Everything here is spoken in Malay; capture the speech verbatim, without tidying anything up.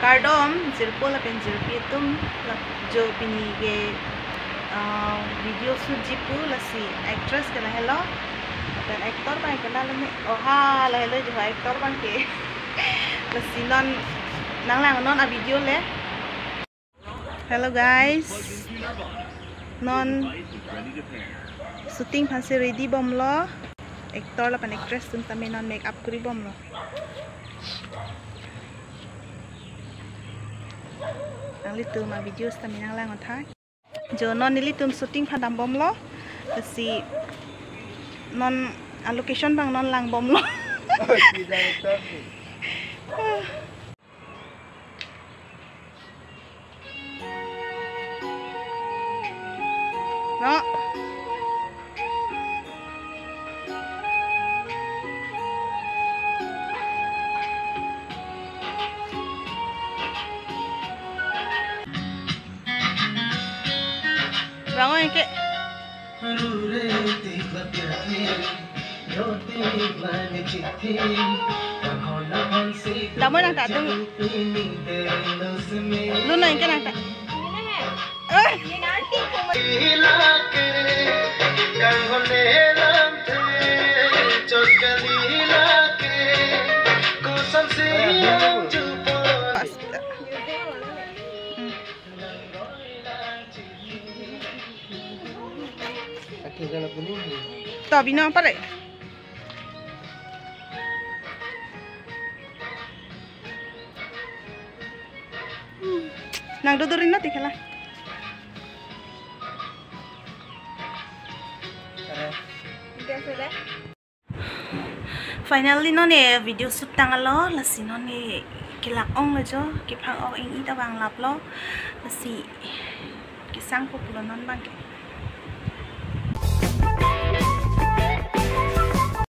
Cardom jirpo la pen jirpi tum la jo pini ge video shoot jipu la si actress kana hello dan actor bang kana la me oh ha la hello jo actor bang ke la si non nang lang non a video le. Hello guys, non shooting phanse ready bom lo actor la pan actress tum tame non make up kuri bom lo. Nang litum ma video tame nang lang othai jo non nilitum shooting phadam bom lo si non location bang non lang bom lo. No. Bangun ke? Lama nak tak tu? Lu nak ke nak tak? Eh. Tapi nak apa dek? Nang dodorin nanti kalah. Finally none video shoot tangalo lasi none kilak ong lejo kipang ong ing ita bang lap lo lasi kisang popular non bang.